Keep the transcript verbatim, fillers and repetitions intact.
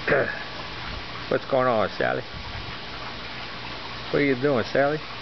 What's going on, Sally? What are you doing, Sally?